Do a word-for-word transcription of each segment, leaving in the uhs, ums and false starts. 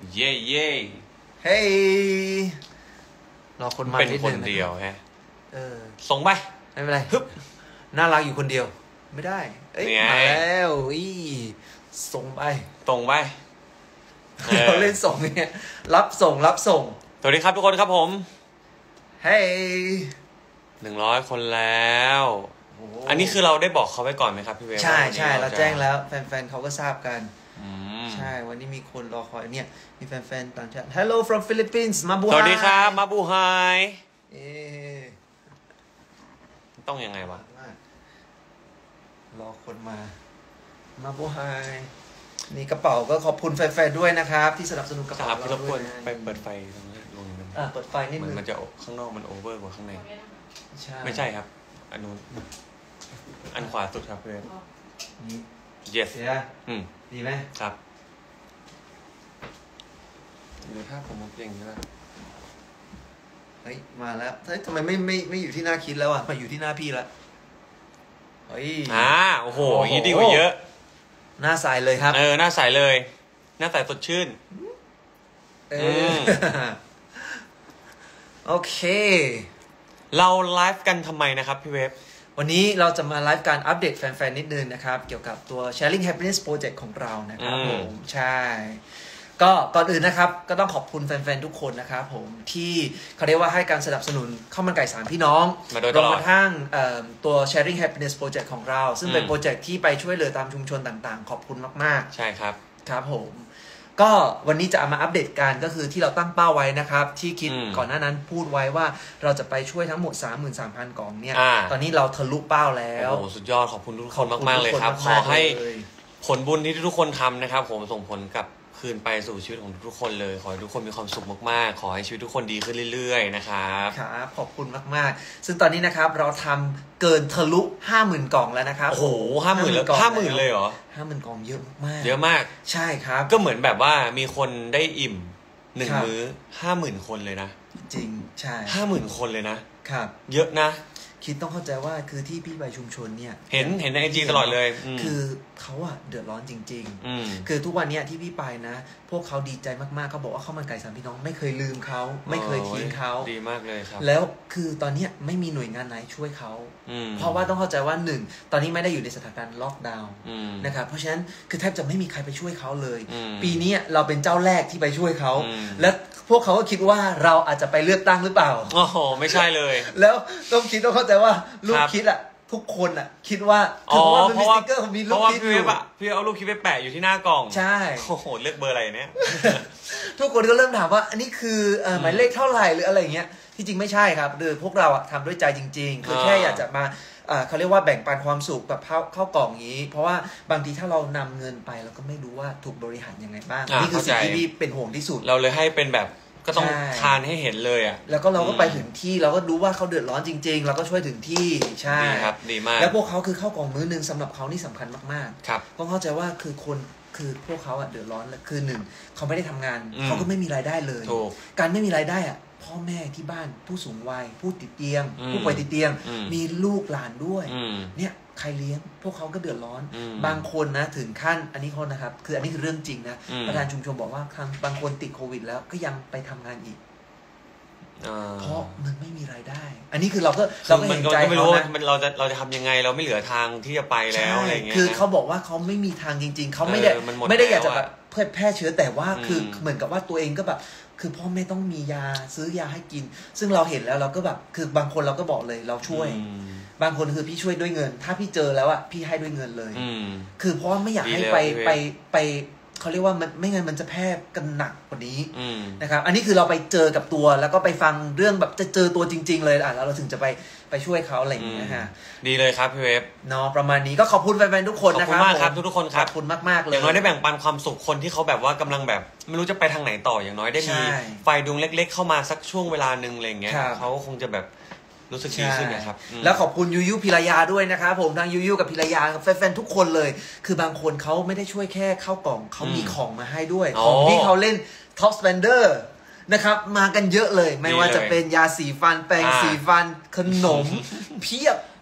เย่เย่เฮ้ยรอคนมาเป็นคนเดียวฮะเออส่งไปไม่เป็นไรฮึบน่ารักอยู่คนเดียวไม่ได้เอ้ยมาแล้วอีส่งไปตรงไปเราเล่นส่งเนี่ยรับส่งรับส่งสวัสดีครับทุกคนครับผมเฮ้ยหนึ่งร้อยคนแล้วอันนี้คือเราได้บอกเขาไว้ก่อนไหมครับพี่เวฟใช่ใช่เราแจ้งแล้วแฟนๆเขาก็ทราบกันใช่วันนี้มีคนรอคอยเนี่ยมีแฟนๆต่างชาติ Hello from Philippines มาบูไฮสวัสดีครับมาบูไฮเอต้องยังไงวะรอคนมามาบูไฮนี่กระเป๋าก็ขอบคุณแฟนๆด้วยนะครับที่สนับสนุนกระเป๋าเราด้วยนะไปเปิดไฟตรงนี้ลงนึงอ่ะเปิดไฟนิดนึงมันจะข้างนอกมันโอเวอร์กว่าข้างในใช่ไม่ใช่ครับอันนู้นอันขวาสุดครับเพื่อนนี่ yes เสียอืมดีไหมครับหรือถ้าผมมุกอย่างนี้ล่ะเฮ้ยมาแล้วเฮ้ยทำไมไม่ไม่ไม่อยู่ที่หน้าคิดแล้วอ่ะมาอยู่ที่หน้าพี่ละเฮ้ยอ่าโอ้โหอย่างนี้ดีกว่าเยอะหน้าใสเลยครับเออหน้าใสเลยหน้าใสสดชื่นเออโอเคเราไลฟ์กันทำไมนะครับพี่เวฟวันนี้เราจะมาไลฟ์การอัปเดตแฟนๆนิดนึงนะครับเกี่ยวกับตัว Sharing Happiness Project ของเรานะครับผมใช่ก็ก่อนอื่นนะครับก็ต้องขอบคุณแฟนๆทุกคนนะครับผมที่เขาเรียกว่าให้การสนับสนุนข้าวมันไก่สามพี่น้องรวมกระทั่งตัว Sharing Happiness Project ของเราซึ่งเป็นโปรเจกต์ที่ไปช่วยเหลือตามชุมชนต่างๆขอบคุณมากๆใช่ครับครับผมก็วันนี้จะเอามาอัปเดตกันก็คือที่เราตั้งเป้าไว้นะครับที่คิดก่อนหน้านั้นพูดไว้ว่าเราจะไปช่วยทั้งหมด สามหมื่นสามพัน กล่องเนี่ยตอนนี้เราทะลุเป้าแล้วโอ้สุดยอดขอบคุณทุกคนมากๆเลยครับขอให้ผลบุญที่ทุกคนทำนะครับผมส่งผลกับคืนไปสู่ชีวิตของทุกคนเลยขอให้ทุกคนมีความสุขมากๆขอให้ชีวิตทุกคนดีขึ้นเรื่อยๆนะครับครับขอบคุณมากๆซึ่งตอนนี้นะครับเราทำเกินทะลุ ห้าหมื่น กล่องแล้วนะครับโอ้โห ห้าหมื่น แล้ว ห้าหมื่น เลยเหรอห้าหมื่น กล่องเยอะมากเยอะมากใช่ครับก็เหมือนแบบว่ามีคนได้อิ่มหนึ่งมื้อ ห้าหมื่น คนเลยนะจริงใช่ห้าหมื่น คนเลยนะครับเยอะนะคิดต้องเข้าใจว่าคือที่พี่ไปชุมชนเนี่ยเห็นเห็นในไอจีตลอดเลยคือเขาอะเดือดร้อนจริงๆคือทุกวันนี้ที่พี่ไปนะพวกเขาดีใจมากๆเขาบอกว่าข้าวมันไก่สามพี่น้องไม่เคยลืมเขาไม่เคยทิ้งเขาดีมากเลยครับแล้วคือตอนนี้ไม่มีหน่วยงานไหนช่วยเขาเพราะว่าต้องเข้าใจว่าหนึ่งตอนนี้ไม่ได้อยู่ในสถานการณ์ล็อกดาวน์นะครับเพราะฉะนั้นคือแทบจะไม่มีใครไปช่วยเขาเลยปีนี้เราเป็นเจ้าแรกที่ไปช่วยเขาและพวกเขาก็คิดว่าเราอาจจะไปเลือกตั้งหรือเปล่าโอ้โหไม่ใช่เลยแล้วต้องคิดต้องเข้าใจว่าลูกคิดอ่ะทุกคนอ่ะคิดว่าอ๋อเพราะว่ามีสติ๊กเกอร์มีลูกคิดอยู่พี่เอาลูกคิดไปแปะอยู่ที่หน้ากล่องใช่โอ้โหเลือกเบอร์อะไรเนี่ยทุกคนก็เริ่มถามว่าอันนี้คือหมายเลขเท่าไหร่หรืออะไรเงี้ยที่จริงไม่ใช่ครับคือพวกเราอะทำด้วยใจจริงๆคือแค่อยากจะมาเขาเรียกว่าแบ่งปันความสุขแบบเข้าเข้ากล่องนี้เพราะว่าบางทีถ้าเรานำเงินไปเราก็ไม่รู้ว่าถูกบริหารยังไงบ้างนี่คือสิ่งที่พี่เป็นห่วงที่สุดเราเลยให้เป็นแบบก็ต้องทานให้เห็นเลยอ่ะแล้วก็เราก็ไปถึงที่เราก็รู้ว่าเขาเดือดร้อนจริงๆเราก็ช่วยถึงที่ใช่ดีครับดีมากแล้วพวกเขาคือเข้ากล่องมื้อนึงสำหรับเขานี่สำคัญมากๆครับต้องเข้าใจว่าคือคนคือพวกเขาอ่ะเดือดร้อนคือหนึ่งเขาไม่ได้ทำงานเขาก็ไม่มีรายได้เลยการไม่มีรายได้อ่ะพ่อแม่ที่บ้านผู้สูงวัยผู้ติดเตียงผู้ป่วยติดเตียงมีลูกหลานด้วยเนี่ยใครเลี้ยงพวกเขาก็เดือดร้อนบางคนนะถึงขั้นอันนี้คนนะครับคืออันนี้คือเรื่องจริงนะประธานชุมชนบอกว่าบางคนติดโควิดแล้วก็ยังไปทำงานอีกเพราะมันไม่มีรายได้ อันนี้คือเราก็เราก็เห็นใจเขานะมันเราจะเราจะทำยังไงเราไม่เหลือทางที่จะไปแล้วอะไรเงี้ยคือเขาบอกว่าเขาไม่มีทางจริงๆเขาไม่ได้ไม่ได้อยากจะแบบเพื่อแพร่เชื้อแต่ว่าคือเหมือนกับว่าตัวเองก็แบบคือพ่อแม่ต้องมียาซื้อยาให้กินซึ่งเราเห็นแล้วเราก็แบบคือบางคนเราก็บอกเลยเราช่วยบางคนคือพี่ช่วยด้วยเงินถ้าพี่เจอแล้วอ่ะพี่ให้ด้วยเงินเลยคือเพราะว่าไม่อยากให้ไปไปไปเขาเรียกว่ามันไม่งั้นมันจะแพร่กันหนักกว่านี้นะครับอันนี้คือเราไปเจอกับตัวแล้วก็ไปฟังเรื่องแบบจะเจอตัวจริงๆเลยอ่ะแล้วเราถึงจะไปไปช่วยเขาอะไรอย่างเงี้ยฮะดีเลยครับพี่เวฟเนาะประมาณนี้ก็ขอบคุณแฟนๆทุกคนนะครับขอบคุณมากครับทุกคนครับขอบคุณมากๆเลยอย่างน้อยได้แบ่งปันความสุขคนที่เขาแบบว่ากำลังแบบไม่รู้จะไปทางไหนต่ออย่างน้อยได้มีไฟดวงเล็กๆเข้ามาสักช่วงเวลานึงอะไรอย่างเงี้ยเขาคงจะแบบรู้สึกดีขึ้นนะครับแล้วขอบคุณยูยูพิรยาด้วยนะครับผมทางยูยูกับพิรยาแฟนๆทุกคนเลยคือบางคนเขาไม่ได้ช่วยแค่เข้ากล่องเขามีของมาให้ด้วยของที่เขาเล่น Top Spender นะครับมากันเยอะเลยไม่ว่าจะเป็นยาสีฟันแปรงสีฟันขนมเพียบ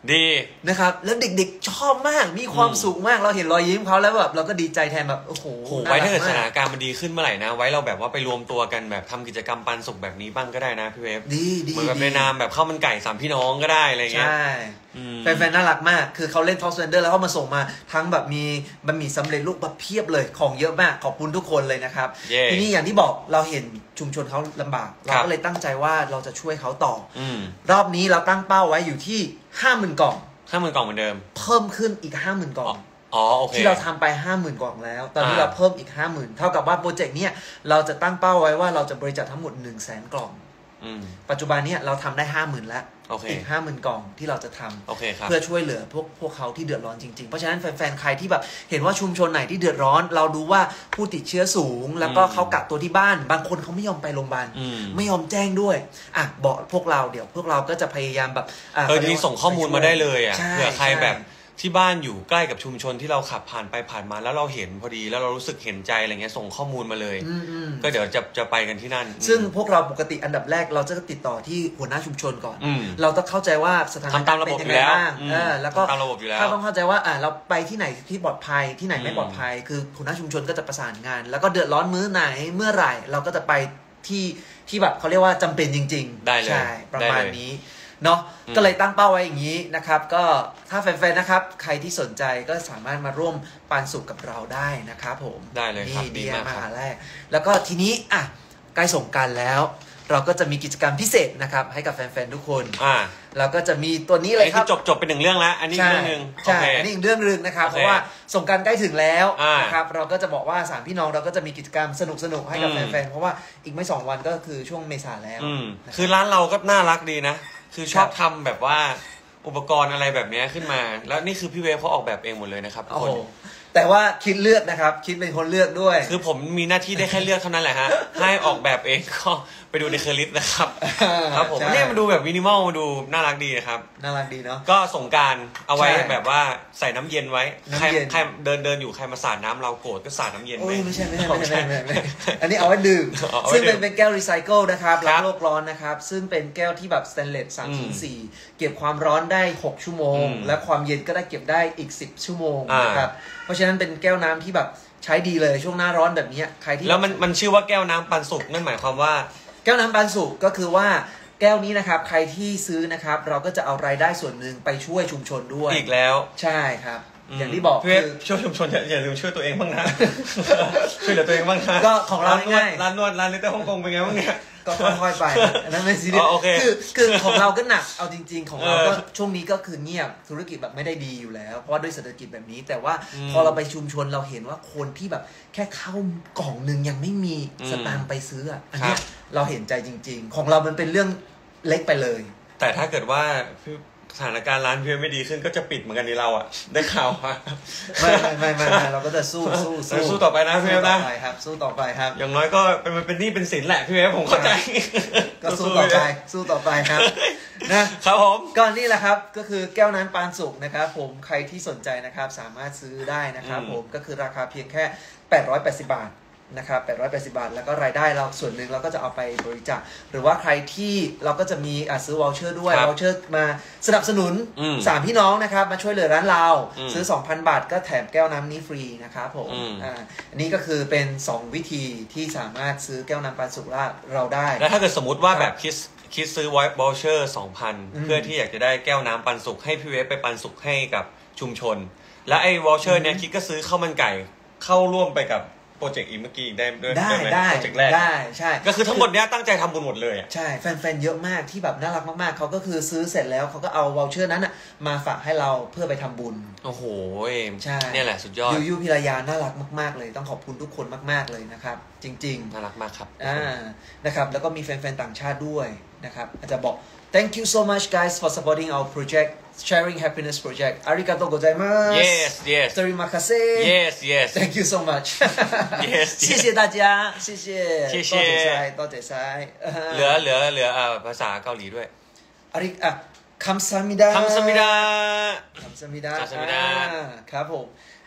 ดีนะครับแล้วเด็กๆชอบมากมีความสุขมากเราเห็นรอยยิ้มเขาแล้วแบบเราก็ดีใจแทนแบบโอ้โหไว้ถ้าเกิดสถานการณ์มันดีขึ้นเมื่อไหร่นะไว้เราแบบว่าไปรวมตัวกันแบบทำกิจกรรมปันสุขแบบนี้บ้างก็ได้นะพี่เวฟดีดีเหมือนแบบในนามแบบข้าวมันไก่สามพี่น้องก็ได้อะไรเงี้ยใช่แฟนๆน่ารักมากคือเขาเล่นท็อปสเวนเดอร์แล้วเขามาส่งมาทั้งแบบมีบะหมี่สำเร็จรูปแบบเพียบเลยของเยอะมากขอบคุณทุกคนเลยนะครับ yeah. ทีนี้อย่างที่บอกเราเห็นชุมชนเขาลำบากเราก็เลยตั้งใจว่าเราจะช่วยเขาต่อรอบนี้เราตั้งเป้าไว้อยู่ที่ห้าหมื่นกล่องห้าหมื่นกล่องเหมือนเดิมเพิ่มขึ้นอีกห้าหมื่นกล่องอ๋อโอเคที่เราทำไปห้าหมื่นกล่องแล้วตอนนี้เราเพิ่มอีกห้าหมื่นเท่ากับว่าโปรเจกต์เนี้ยเราจะตั้งเป้าไว้ว่าเราจะบริจาคทั้งหมดหนึ่งแสนกล่องปัจจุบันเนี้ยเราทำได้ห้าหมื่นแล้วอีกห้าหมื่นกล่องที่เราจะทำ okay. เพื่อช่วยเหลือพวกพวกเขาที่เดือดร้อนจริงๆเพราะฉะนั้นแฟนๆใครที่แบบเห็นว่าชุมชนไหนที่เดือดร้อนเราดูว่าผู้ติดเชื้อสูงแล้วก็เขากักตัวที่บ้านบางคนเขาไม่ยอมไปโรงพยาบาลไม่ยอมแจ้งด้วยอ่ะบอกพวกเราเดี๋ยวพวกเราก็จะพยายามแบบเออนี่ส่งข้อมูลมาได้เลยอ่ะเผื่อใครแบบที่บ้านอยู่ใกล้กับชุมชนที่เราขับผ่านไปผ่านมาแล้วเราเห็นพอดีแล้วเรารู้สึกเห็นใจอะไรเงี้ยส่งข้อมูลมาเลยก็เดี๋ยวจะจะไปกันที่นั่นซึ่งพวกเราปกติอันดับแรกเราจะติดต่อที่หัวหน้าชุมชนก่อนเราต้องเข้าใจว่าสถานการณ์เป็นยังไงบ้างแล้วก็ถ้าต้องเข้าใจว่าอ่าเราไปที่ไหนที่ปลอดภัยที่ไหนไม่ปลอดภัยคือหัวหน้าชุมชนก็จะประสานงานแล้วก็เดือดร้อนมื้อไหนเมื่อไหร่เราก็จะไปที่ที่แบบเขาเรียกว่าจำเป็นจริงๆได้เลยใช่ประมาณนี้เนาะก็เลยตั้งเป้าไว้อย่างนี้นะครับก็ถ้าแฟนๆนะครับใครที่สนใจก็สามารถมาร่วมปันสุขกับเราได้นะครับผมได้เลยครับดีมากครับแรกแล้วก็ทีนี้อ่ะใกล้สงกรานต์แล้วเราก็จะมีกิจกรรมพิเศษนะครับให้กับแฟนๆทุกคนอ่าเราก็จะมีตัวนี้เลยครับจบจบเป็นหนึ่งเรื่องแล้วอันนี้เรื่องนึงใช่อันนี้อีกเรื่องนึงนะครับเพราะว่าสงกรานต์ใกล้ถึงแล้วนะครับเราก็จะบอกว่าสามพี่น้องเราก็จะมีกิจกรรมสนุกๆให้กับแฟนๆเพราะว่าอีกไม่สองวันก็คือช่วงเมษาแล้วคือร้านเราก็น่ารักดีนะคือชอบทำแบบว่าอุปกรณ์อะไรแบบนี้ขึ้นมาแล้วนี่คือพี่เวฟเขาออกแบบเองหมดเลยนะครับทุกคนแต่ว่าคิดเลือกนะครับคิดเป็นคนเลือกด้วยคือผมมีหน้าที่ได้แค่เลือกเท่านั้นแหละฮะให้ออกแบบเองก็ไปดูในเคอร์ลิสนะครับครับผมเนี่ยมาดูแบบมินิมอลมาดูน่ารักดีนะครับน่ารักดีเนาะก็สงการเอาไว้แบบว่าใส่น้ำเย็นไว้ใครใครเดินเดินอยู่ใครมาสาดน้ำเราโกรธก็สาดน้ำเย็นไปไม่ใช่ไม่ใช่ไม่ใช่อันนี้เอาไว้ดื่มซึ่งเป็นเป็นแก้วรีไซเคิลนะครับรักโลกร้อนนะครับซึ่งเป็นแก้วที่แบบสแตนเลสสามชิ้นสี่เก็บความร้อนได้หกชั่วโมงและความเย็นก็ได้เก็บได้อีกสิบชั่วโมงนะครับเพราะฉะนั้นเป็นแก้วน้ำที่แบบใช้ดีเลยช่วงหน้าร้อนแบบนี้ใครที่แล้วมันมันชื่อว่าแก้วน้ำปันสุกนั่นหมายความว่าแก้วน้ำปันสุกก็คือว่าแก้วนี้นะครับใครที่ซื้อนะครับเราก็จะเอารายได้ส่วนหนึ่งไปช่วยชุมชนด้วยอีกแล้วใช่ครับอย่างที่บอกคือช่วยชุมชนอย่าลืมช่วยตัวเองบ้างนะช่วยเหลือตัวเองบ้างนะก็ของเราง่ายร้านนวดร้านลิตเติ้ลฮ่องกงเป็นไงบ้างเนี่ยก็ค่อยๆไปนั่นไม่ซีเรียสคือคือของเราก็หนักเอาจริงๆของเราก็ช่วงนี้ก็คือเงียบธุรกิจแบบไม่ได้ดีอยู่แล้วเพราะว่าด้วยเศรษฐกิจแบบนี้แต่ว่าพอเราไปชุมชนเราเห็นว่าคนที่แบบแค่เข้ากล่องหนึ่งยังไม่มีสตางค์ไปซื้ออันนี้เราเห็นใจจริงๆของเรามันเป็นเรื่องเล็กไปเลยแต่ถ้าเกิดว่าสถานการณ์ร้านเพื่อนไม่ดีขึ้นก็จะปิดเหมือนกันนี่เราอ่ะได้ข่าวว่าไม่ไม่ไม่ไม่เราก็จะสู้สู้สู้สู้ต่อไปนะพี่เวฟนะสู้ต่อไปครับสู้ต่อไปครับอย่างน้อยก็เป็นมันเป็นหนี้เป็นสินแหละพี่เวฟผมเข้าใจก็สู้ต่อไปสู้ต่อไปครับนะครับผมก็นี่แหละครับก็คือแก้วน้ำปานสุกนะครับผมใครที่สนใจนะครับสามารถซื้อได้นะครับผมก็คือราคาเพียงแค่แปดร้อยแปดสิบบาทนะครับแปดร้อยแปดสิบบาทแล้วก็รายได้เราส่วนหนึ่งเราก็จะเอาไปบริจาคหรือว่าใครที่เราก็จะมีซื้อวอลเชอร์ด้วยวอลเชอร์มาสนับสนุนสามพี่น้องนะครับมาช่วยเหลือร้านเราซื้อ สองพัน บาทก็แถมแก้วน้ำนี้ฟรีนะครับผมอ่าอันนี้ก็คือเป็นสองวิธีที่สามารถซื้อแก้วน้ำปันสุกเราได้แล้วถ้าเกิดสมมติว่าแบบคิดคิดซื้อวอลเชอร์ สองพัน เพื่อที่อยากจะได้แก้วน้ำปันสุกให้พี่เวฟไปปันสุกให้กับชุมชนและไอ้วอลเชอร์เนี้ยคิดก็ซื้อข้าวมันไก่เข้าร่วมไปกับโปรเจกต์อีกเมื่อกี้ได้ด้วยได้ได้โปรเจกต์แรกได้ใช่ก็คือทั้งหมดเนี้ยตั้งใจทำบุญหมดเลยใช่แฟนๆเยอะมากที่แบบน่ารักมากๆเขาก็คือซื้อเสร็จแล้วเขาก็เอาวอลเชอร์นั้นอะมาฝากให้เราเพื่อไปทำบุญโอ้โหใช่เนี่ยแหละสุดยอดยูยูพิรยาน่ารักมากๆเลยต้องขอบคุณทุกคนมากๆเลยนะครับจริงๆน่ารักมากครับอ่านะครับแล้วก็มีแฟนๆต่างชาติด้วยนะครับอาจจะบอก thank you so much guys for supporting our project sharing happiness project อาริกาโตโกไซมัส yes yes เตริมาคาเซ่ yes yes thank you so much yes 谢谢大家谢谢谢谢多谢晒เหลือเหลือเหลือภาษาเกาหลีด้วยอาริอ่ะคัมซามิดาคัมซามิดาคัมซามิดาคัมซามิดาครับผม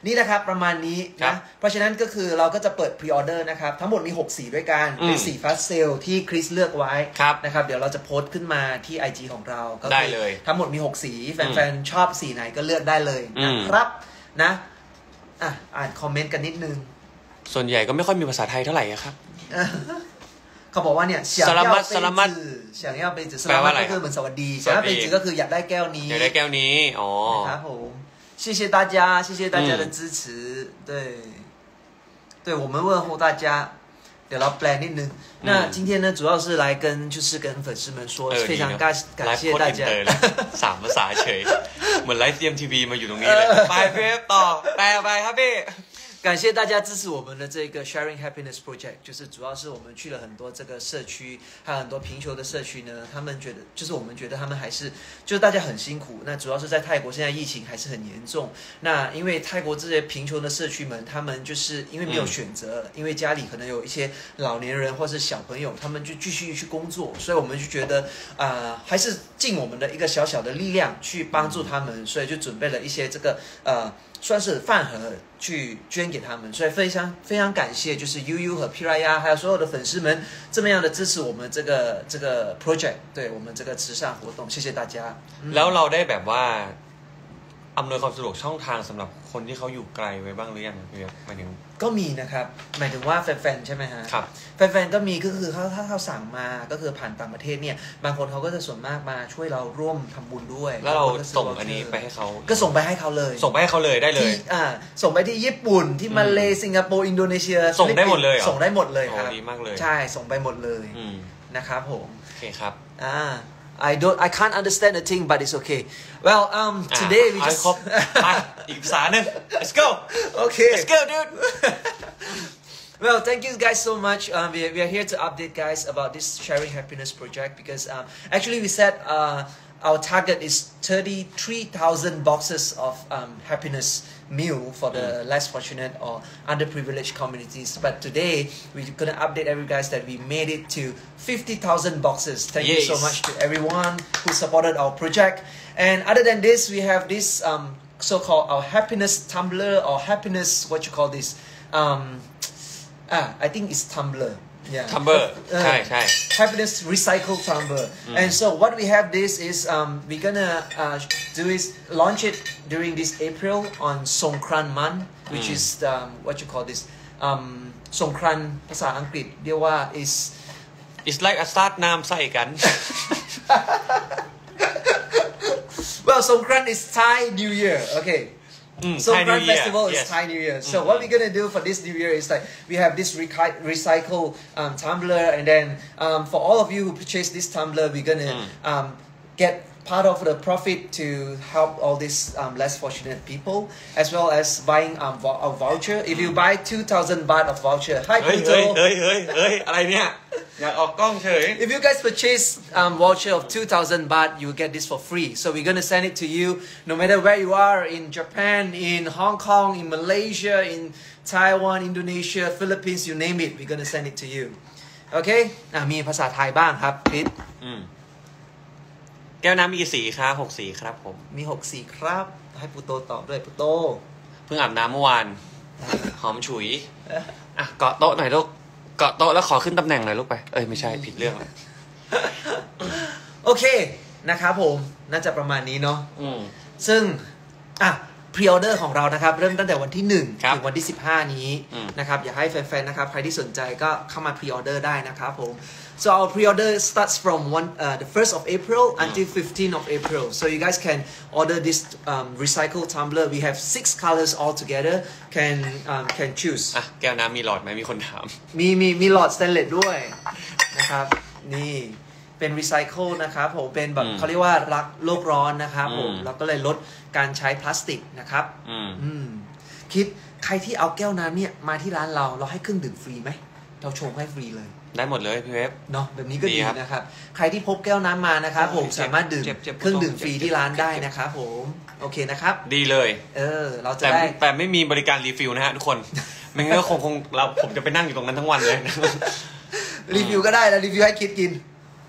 นี่นะครับประมาณนี้นะเพราะฉะนั้นก็คือเราก็จะเปิดพรีออเดอร์นะครับทั้งหมดมีหกสีด้วยกันเป็นสีฟาสเซลที่คริสเลือกไว้นะครับเดี๋ยวเราจะโพสต์ขึ้นมาที่ ไอ จี ของเราก็ได้เลยทั้งหมดมีหกสีแฟนๆชอบสีไหนก็เลือกได้เลยนะครับนะอ่ะอ่านคอมเมนต์กันนิดนึงส่วนใหญ่ก็ไม่ค่อยมีภาษาไทยเท่าไหร่ครับเขาบอกว่าเนี่ยเฉียงเย่าเป้จือเฉียงเย่าเป้จือสลามัดก็คือเหมือนสวัสดีเฉียงเย่าเป้จือก็คืออยากได้แก้วนี้อยากได้แก้วนี้อ๋อครับผม谢谢大家谢谢大家的支持对对我们问候大家เดี๋ยวเราแปลนิดนึง那今天呢主要是来跟就是跟粉丝们说非常感感谢大家สามภาษาเฉยเหมือนไลฟ์ ซี เอ็ม ที วี มาอยู่ตรงนี้เลยไปเพื่อต่อแปลไปครับพี่感谢大家支持我们的这个 Sharing Happiness Project， 就是主要是我们去了很多这个社区，还有很多贫穷的社区呢。他们觉得，就是我们觉得他们还是，就是大家很辛苦。那主要是在泰国，现在疫情还是很严重。那因为泰国这些贫穷的社区们，他们就是因为没有选择，嗯、因为家里可能有一些老年人或是小朋友，他们就继续去工作，所以我们就觉得啊、呃，还是尽我们的一个小小的力量去帮助他们，所以就准备了一些这个呃。算是饭盒去捐给他们，所以非常非常感谢，就是悠悠和 Piraya 还有所有的粉丝们这么样的支持我们这个这个 project， 对我们这个慈善活动，谢谢大家。 แล้วเราได้แบบว่าอำนวยความสะดวกช่องทางสำหรับคนที่เขาอยู่ไกลไว้บ้างหรือยังพี่หมายถึงก็มีนะครับหมายถึงว่าแฟนๆใช่ไหมฮะครับแฟนๆก็มีก็คือเขาถ้าเขาสั่งมาก็คือผ่านต่างประเทศเนี่ยบางคนเขาก็จะส่วนมากมาช่วยเราร่วมทำบุญด้วยแล้วเราส่งอันนี้ไปให้เขาก็ส่งไปให้เขาเลยส่งไปให้เขาเลยได้เลยอ่าส่งไปที่ญี่ปุ่นที่มาเลสิงคโปร์อินโดนีเซียส่งได้หมดเลยส่งได้หมดเลยครับดีมากเลยใช่ส่งไปหมดเลยนะครับผมโอเคครับอ่าI don't. I can't understand a thing, but it's okay. Well, um, today we just. อีกภาษาหนึ่ง Let's go. Okay. Let's go, dude. Well, thank you guys so much. Um, we we are here to update guys about this Sharing Happiness project because um, actually we said uh, our target is thirty-three thousand boxes of um, happiness meal for the mm. less fortunate or underprivileged communities. But today we're gonna update every guys that we made it to fifty thousand boxes. Thank yes. you so much to everyone who supported our project. And other than this, we have this um, so-called our happiness tumbler or happiness what you call this. Um, ah, I think it's tumbler. Yeah. Tumbler. Uh, ใช่ใช่ happiness recycle tumbler. Mm. And so what we have this is um, we're gonna uh, do is launch it during this April on Songkran month, which mm. is um, what you call this um, Songkran ภาษาอังกฤษเรียกว่า is it's like a start น้ำใส่กัน Well, Songkran is Thai New Year. Okay.Mm, Songkran Festival is yes. Thai New Year. So mm-hmm. what we're gonna do for this New Year is like we have this recy- recycle um, tumbler, and then um, for all of you who purchase this tumbler, we're gonna mm. um, get part of the profit to help all these um, less fortunate people, as well as buying um, a voucher. If you buy two thousand baht of voucher, hi Pluto. เฮ้ยเฮ้ยเฮ้ยอะไรเนี่ยอยากออกกล้องเฉย If you guys purchase um, voucher of two thousand baht, you will get this for free. So we're gonna send it to you, no matter where you are in Japan, in Hong Kong, in Malaysia, in Taiwan, Indonesia, Philippines, you name it. We're gonna send it to you. Okay? อ่ะมีภาษาไทยบ้างครับพิษแก้วน้ำมีกี่สีครับหกสีครับผมมีหกสีครับให้ปุโตตอบด้วยปุโตเพิ่งอาบน้ำเมื่อวานหอมฉุยอ่ะเกาะโต๊ะหน่อยลูกเกาะโต๊ะแล้วขอขึ้นตำแหน่งหน่อยลูกไปเอ้ยไม่ใช่ผิดเรื่องเลยโอเคนะครับผมน่าจะประมาณนี้เนาะซึ่งอ่ะพรีออเดอร์ของเรานะครับเริ่มตั้งแต่วันที่หนึ่งถึงวันที่สิบห้านี้นะครับอยากให้แฟนๆนะครับใครที่สนใจก็เข้ามาพรีออเดอร์ได้นะครับผม So our pre-order starts from one uh, the first of April until fifteenth of April. So you guys can order this um, recycled tumbler. We have six colors all together. Can um, can choose. อ่ะแก้วน้ำมีหลอดไหมมีคนถามมีมีมีหลอดสเตนเลสด้วยนะครับนี่เป็นรีไซเคิลนะครับผมเป็นแบบเขาเรียกว่ารักโลกร้อนนะครับผมเราก็เลยลดการใช้พลาสติกนะครับอืมคิดใครที่เอาแก้วน้ำเนี่ยมาที่ร้านเราเราให้เครื่องดื่มฟรีไหมเราชงให้ฟรีเลยได้หมดเลยพี่เวฟเนาะแบบนี้ก็ดีนะครับใครที่พกแก้วน้ำมานะครับผมสามารถดื่มเครื่องดื่มฟรีที่ร้านได้นะครับผมโอเคนะครับดีเลยเออเราจะได้แต่ไม่มีบริการรีฟิลนะฮะทุกคนไม่งั้นก็คงคงเราผมจะไปนั่งอยู่ตรงนั้นทั้งวันเลยรีวิวก็ได้แล้วรีวิวให้คิดกิน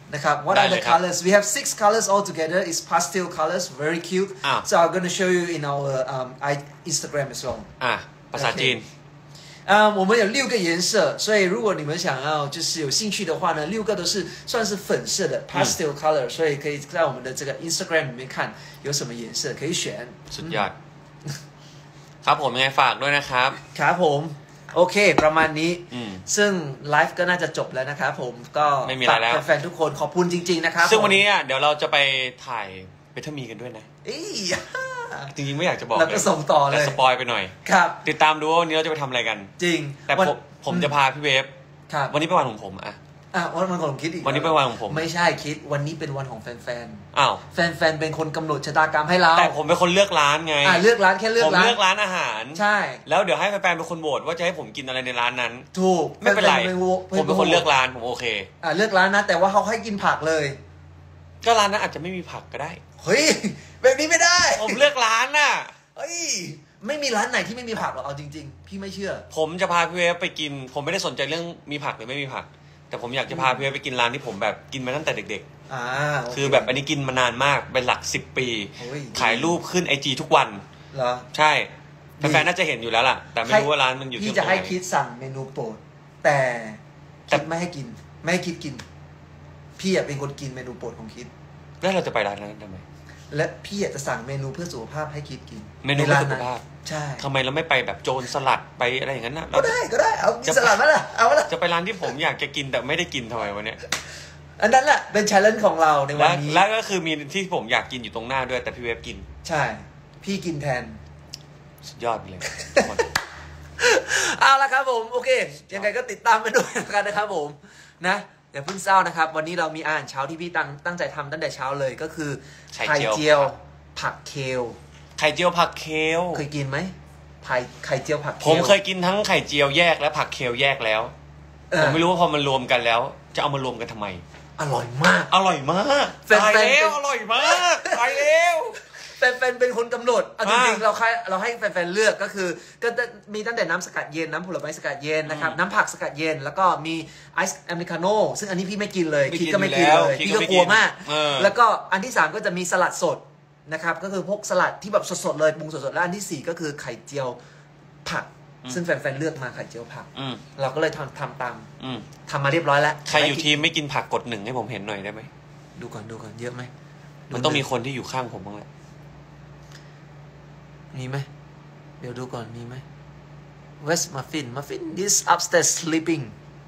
นะครับ what are the colors we have six colors all together is pastel colors very cute so I'm gonna show you in our um Instagram as well อ่ะภาษาจีน啊、嗯，我们有六个颜色，所以如果你们想要就是有兴趣的话呢，六个都是算是粉色的 pastel color，、嗯、所以可以在我们的这个 Instagram 里面看有什么颜色可以选。 สุดยอด ครับผมยังไงฝากด้วยนะครับครับผมโอเคประมาณนี้ซึ่งไลฟ์ก็น่าจะจบแล้วนะครับผมก็ฝากแฟนๆทุกคนขอบคุณจริงๆนะครับซึ่งวันนี้อ่ะเดี๋ยวเราจะไปถ่ายเบทเทอร์มีกันด้วยนะจริงๆไม่อยากจะบอกแล้วก็ส่งต่อเลยแต่สปอยไปหน่อยครับติดตามดูว่าวันนี้เราจะไปทำอะไรกันจริงแต่ผมผมจะพาพี่เวฟวันนี้เป็นวันของผมอ่ะอ่ะวันวันของคิดอีกวันนี้เป็นวันของผมไม่ใช่คิดวันนี้เป็นวันของแฟนๆอ้าวแฟนๆเป็นคนกำหนดชะตากรรมให้เราแต่ผมเป็นคนเลือกร้านไงอ่ะเลือกร้านแค่เลือกร้านผมเลือกร้านอาหารใช่แล้วเดี๋ยวให้แฟนๆเป็นคนโหวตว่าจะให้ผมกินอะไรในร้านนั้นถูกไม่เป็นไรผมเป็นคนเลือกร้านผมโอเคอ่ะเลือกร้านนะแต่ว่าเขาให้กินผักเลยก็ร้านนั้นอาจจะไม่มีผักก็ได้เฮ้ยแบบนี้ไม่ได้ผมเลือกร้านน่ะเฮ้ยไม่มีร้านไหนที่ไม่มีผักหรอกเอาจริงๆพี่ไม่เชื่อผมจะพาพี่เวฟไปกินผมไม่ได้สนใจเรื่องมีผักหรือไม่มีผักแต่ผมอยากจะพาพี่เวฟไปกินร้านที่ผมแบบกินมาตั้งแต่เด็กๆอ่าคือแบบอันนี้กินมานานมากเป็นหลักสิบปีถ่ายรูปขึ้นไอจีทุกวันเหรอใช่แฟนๆน่าจะเห็นอยู่แล้วล่ะแต่ไม่รู้ว่าร้านมันอยู่ที่ไหนพี่จะให้คิดสั่งเมนูโปรดแต่คิดไม่ให้กินไม่ให้คิดกินพี่อยากเป็นคนกินเมนูโปรดของคิดแล้วเราจะไปร้านนั้นทำไมและพี่อยากจะสั่งเมนูเพื่อสุขภาพให้คิดกินเมนูเพื่อสุขภาพใช่ทำไมเราไม่ไปแบบโจรสลัดไปอะไรอย่างนั้นนะก็ได้ก็ได้เอากินสลัดมาละเอาละจะไปร้านที่ผมอยากจะกินแต่ไม่ได้กินทำไมวะเนี่ยอันนั้นแหละเป็น challenge ของเราในวันนี้แล้วก็คือมีที่ผมอยากกินอยู่ตรงหน้าด้วยแต่พี่เวฟกินใช่พี่กินแทนสุดยอดเลยเอาละครับผมโอเคยังไงก็ติดตามไปด้วยกันนะครับผมนะอย่าเพิ่งเศร้านะครับวันนี้เรามีอาหารเช้าที่พี่ตั้งตั้งใจทำตั้งแต่เช้าเลยก็คือไข่เจียวผักเคลไข่เจียวผักเคลเคยกินไหมไข่ไข่เจียวผักเคลผมเคยกินทั้งไข่เจียวแยกและผักเคลแยกแล้วผมไม่รู้ว่าพอมันรวมกันแล้วจะเอามารวมกันทำไมอร่อยมากอร่อยมากตายแล้วอร่อยมากตายแล้วแฟนๆเป็นคนกำหนดเอาจริงๆเราให้เราให้แฟนๆเลือกก็คือก็จะมีตั้งแต่น้ำสกัดเย็นน้ำผลไม้สกัดเย็นนะครับน้ำผักสกัดเย็นแล้วก็มีไอซ์อเมริกาโน่ซึ่งอันนี้พี่ไม่กินเลยคิดก็ไม่กินเลยพี่ก็กลัวมากแล้วก็อันที่สามก็จะมีสลัดสดนะครับก็คือพวกสลัดที่แบบสดๆเลยปรุงสดๆแล้วอันที่สี่ก็คือไข่เจียวผักซึ่งแฟนๆเลือกมาไข่เจียวผักเราก็เลยทำทำตามทำมาเรียบร้อยแล้วใครอยู่ทีมไม่กินผักกดหนึ่งให้ผมเห็นหน่อยได้ไหมดูก่อนดูก่อนเยอะไหมมันต้องมีคนที่อยู่ข้างผมบ้างแหละมีไหมเดี๋ยวดูก่อนมีไหม West Muffin Muffin is upstairs sleeping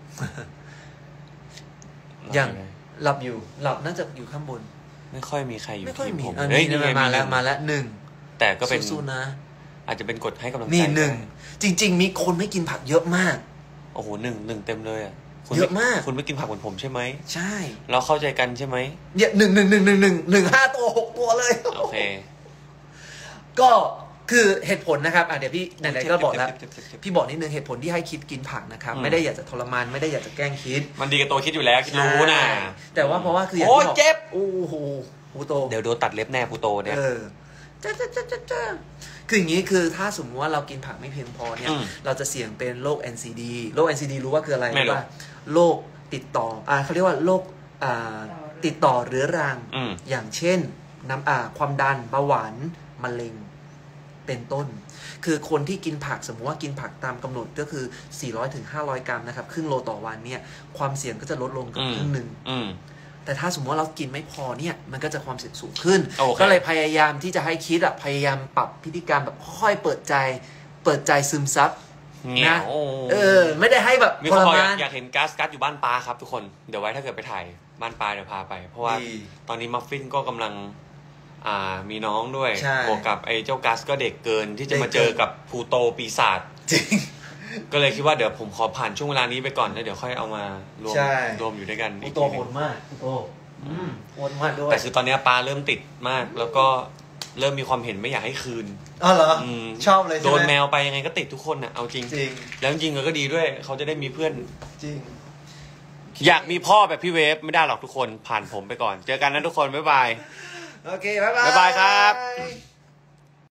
ยังหลับอยู่หลับน่าจะอยู่ข้างบนไม่ค่อยมีใครอยู่ทีมผมเฮ้ยมาแล้วมาแล้วหนึ่งแต่ก็เป็นสู้ๆนะอาจจะเป็นกฎให้กำลังใจนี่หนึ่งจริงๆมีคนไม่กินผักเยอะมากโอ้โหหนึ่งหนึ่งเต็มเลยอ่ะเยอะมากคุณไม่กินผักเหมือนผมใช่ไหมใช่เราเข้าใจกันใช่ไหมเนี่ยหนึ่งหนึ่งหนึ่งหนึ่งหนึ่งหนึ่งห้าตัวหกตัวเลยโอเคก็คือเหตุผลนะครับอ่ะเดี๋ยวพี่ไหนๆก็บอกแล้วพี่บอกนิดนึงเหตุผลที่ให้คิดกินผักนะครับไม่ได้อยากจะทรมานไม่ได้อยากจะแกล้งคิดมันดีกับตัวคิดอยู่แล้วคิดรู้นะแต่ว่าเพราะว่าคืออย่างที่บอกโอ้เจ็บโอ้โหปูโตเดี๋ยวโดนตัดเล็บแน่ปูโตเนี่ยเออจ้าจ้าจ้าจ้าจ้าคืออย่างนี้คือถ้าสมมติว่าเรากินผักไม่เพียงพอเนี่ยเราจะเสี่ยงเป็นโรค แอน ซี ดี โรค แอน ซี ดี รู้ว่าคืออะไรว่าโรคติดต่ออ่าเขาเรียกว่าโรคอ่าติดต่อเรื้อรังอย่างเช่นน้ำอ่าความดันเบาหวานมะเร็งเป็นต้นคือคนที่กินผักสมมติว่ากินผักตามกำหนดก็คือสี่ร้อยถึงห้าร้อยกรัมนะครับครึ่งโลต่อวันเนี่ยความเสี่ยงก็จะลดลงกับครึ่งหนึ่งแต่ถ้าสมมติว่าเรากินไม่พอเนี่ยมันก็จะความเสี่ยงสูงขึ้น okay. ก็เลยพยายามที่จะให้คิดอ่ะพยายามปรับพฤติกรรมแบบค่อยเปิดใจเปิดใจซึมซับนะเออไม่ได้ให้แบบมีคนบอกอยากเห็นกัสกัสอยู่บ้านปลาครับทุกคนเดี๋ยวไว้ถ้าเกิดไปถ่ายบ้านปลาเดี๋ยวพาไปเพราะว่าตอนนี้มัฟฟินก็กำลังอ่ามีน้องด้วยบวกกับไอ้เจ้ากัสก็เด็กเกินที่จะมาเจอกับพูโตปีศาจจริงก็เลยคิดว่าเดี๋ยวผมขอผ่านช่วงเวลานี้ไปก่อนแล้วเดี๋ยวค่อยเอามารวมรวมอยู่ด้วยกันพูโตโหดมากพูโตโหดมากด้วยแต่คือตอนนี้ปลาเริ่มติดมากแล้วก็เริ่มมีความเห็นไม่อยากให้คืนอ๋อเหรอชอบเลยโดนแมวไปยังไงก็ติดทุกคนน่ะเอาจริงแล้วจริงก็ดีด้วยเขาจะได้มีเพื่อนจริงอยากมีพ่อแบบพี่เวฟไม่ได้หรอกทุกคนผ่านผมไปก่อนเจอกันนะทุกคนบ๊ายบายโอเคบ๊ายบายบ๊ายบายครับ